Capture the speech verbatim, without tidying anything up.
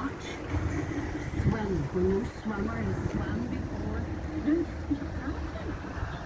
watch. Swim when no swimmer has swum before. Don't speak often.